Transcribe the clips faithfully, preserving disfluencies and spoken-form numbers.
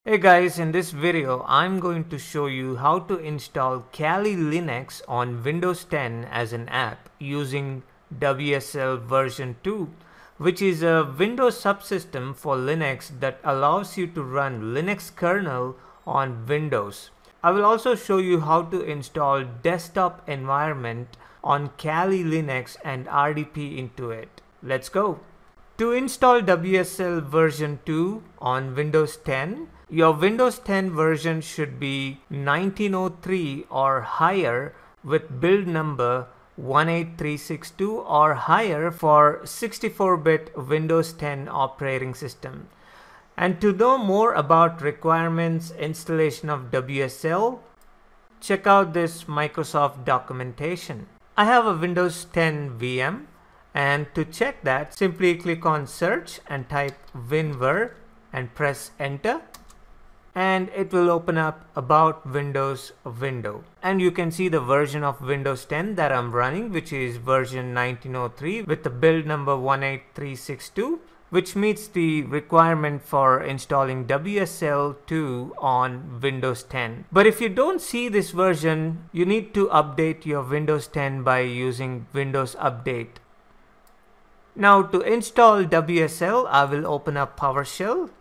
Hey guys, in this video I'm going to show you how to install Kali Linux on Windows ten as an app using W S L version two, which is a Windows subsystem for Linux that allows you to run Linux Kernel on Windows. I will also show you how to install desktop environment on Kali Linux and R D P into it. Let's go. To install W S L version two on Windows ten, your Windows ten version should be nineteen oh three or higher with build number one eight three six two or higher for sixty-four bit Windows ten operating system. And to know more about requirements, installation of W S L, check out this Microsoft documentation. I have a Windows ten V M, and to check that, simply click on search and type winver and press enter, and it will open up about Windows window, and you can see the version of Windows ten that I'm running, which is version nineteen oh three with the build number one eight three six two, which meets the requirement for installing W S L two on Windows ten. But if you don't see this version, you need to update your Windows ten by using Windows Update. Now to install W S L, I will open up PowerShell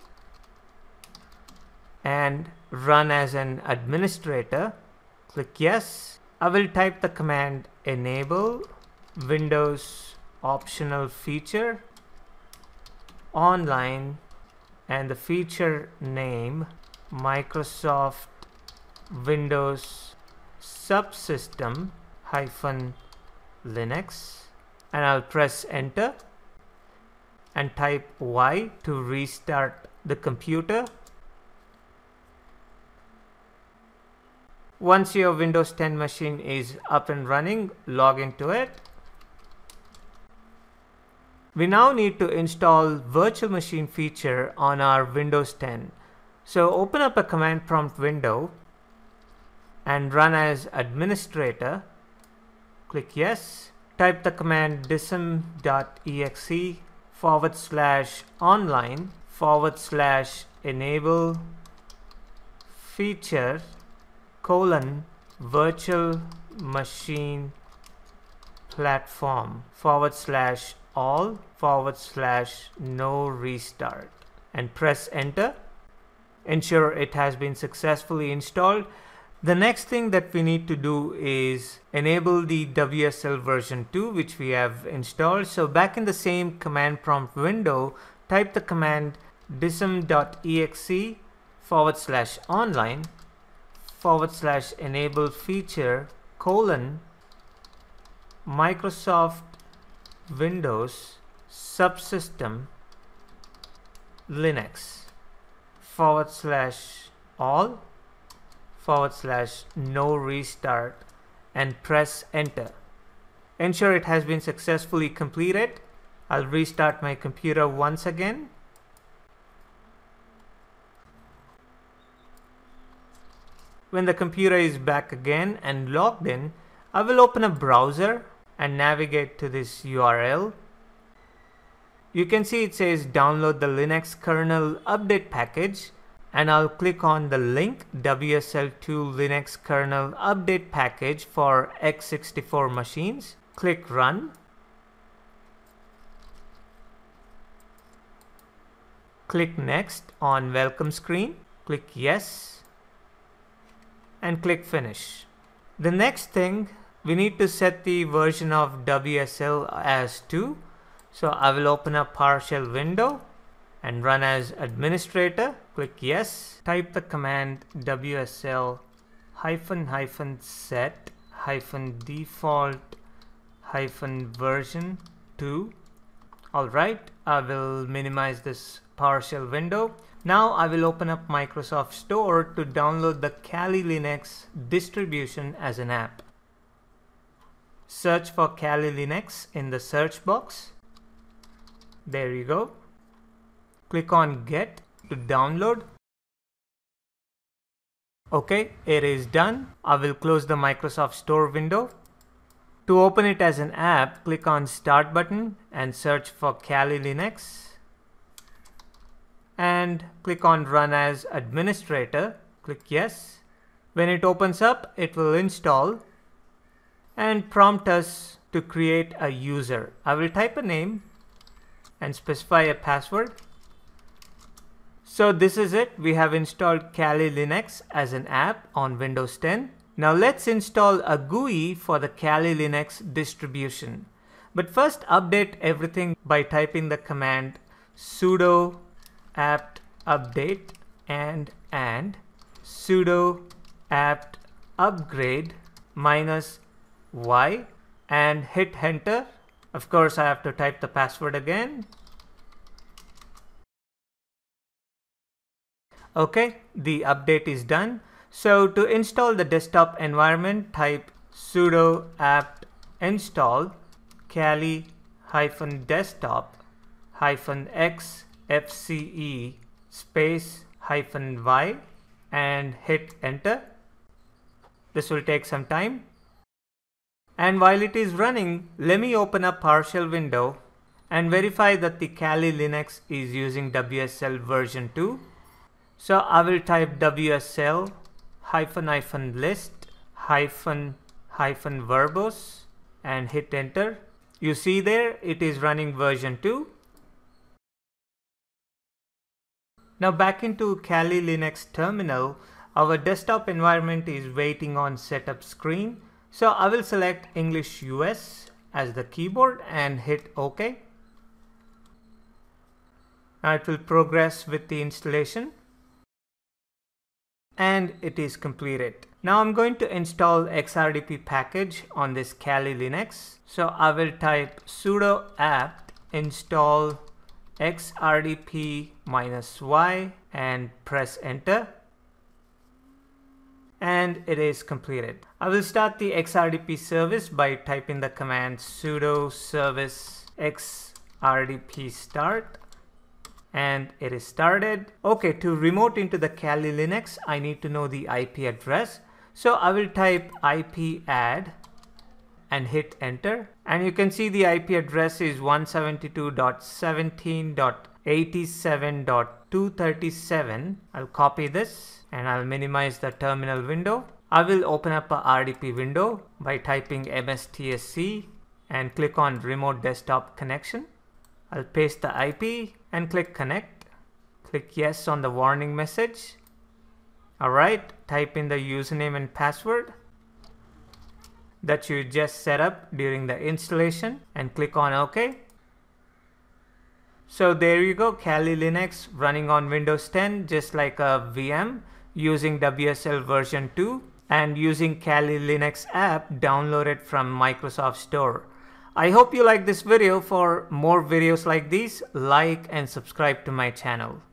and run as an administrator. Click yes. I will type the command enable Windows optional feature online and the feature name Microsoft Windows subsystem hyphen Linux, and I'll press enter and type Y to restart the computer. Once your Windows ten machine is up and running, log into it. We now need to install virtual machine feature on our Windows ten. So open up a command prompt window and run as administrator. Click yes. Type the command dism.exe forward slash online forward slash enable feature colon virtual machine platform forward slash all forward slash no restart, and press enter. Ensure it has been successfully installed. The next thing that we need to do is enable the W S L version two, which we have installed. So back in the same command prompt window, type the command dism.exe forward slash online forward slash enable feature colon Microsoft Windows subsystem Linux forward slash all forward slash no restart, and press enter. Ensure it has been successfully completed. I'll restart my computer once again. When the computer is back again and logged in, I will open a browser and navigate to this U R L. You can see it says download the Linux Kernel update package, and I'll click on the link W S L two Linux Kernel update package for x sixty-four machines. Click run. Click next on welcome screen. Click yes and click finish. The next thing, we need to set the version of W S L as two. So I will open up PowerShell window and run as administrator. Click yes. Type the command W S L hyphen hyphen set hyphen default hyphen version two. Alright, I will minimize this PowerShell window. Now I will open up Microsoft Store to download the Kali Linux distribution as an app. Search for Kali Linux in the search box. There you go. Click on get to download. Okay, it is done. I will close the Microsoft Store window. To open it as an app, click on Start button and search for Kali Linux. and click on Run as Administrator. Click Yes. When it opens up, it will install and prompt us to create a user. I will type a name and specify a password. So this is it. We have installed Kali Linux as an app on Windows ten. Now let's install a G U I for the Kali Linux distribution. But first update everything by typing the command sudo apt update and and sudo apt upgrade minus y and hit enter. Of course, I have to type the password again. Okay, the update is done. So to install the desktop environment, type sudo apt install kali hyphen desktop hyphen x fce space hyphen y and hit enter. This will take some time. And while it is running, let me open up PowerShell window and verify that the Kali Linux is using W S L version two. So I will type W S L hyphen hyphen list hyphen hyphen verbose and hit enter. You see there it is running version two. Now back into Kali Linux terminal, our desktop environment is waiting on setup screen. So I will select English U S as the keyboard and hit OK. Now it will progress with the installation. And it is completed. Now I'm going to install X R D P package on this Kali Linux. So I will type sudo apt install X R D P minus y and press enter. And it is completed. I will start the X R D P service by typing the command sudo service X R D P start. And it is started. Okay, to remote into the Kali Linux, I need to know the I P address. So I will type I P add and hit enter. And you can see the I P address is one seventy-two dot seventeen dot eighty-seven dot two thirty-seven. I'll copy this and I'll minimize the terminal window. I will open up a R D P window by typing mstsc and click on remote desktop connection. I'll paste the I P and click connect. Click yes on the warning message. Alright, type in the username and password that you just set up during the installation and click on OK. So there you go, Kali Linux running on Windows ten just like a V M using W S L version two and using Kali Linux app downloaded from Microsoft Store. I hope you like this video. For more videos like these, like and subscribe to my channel.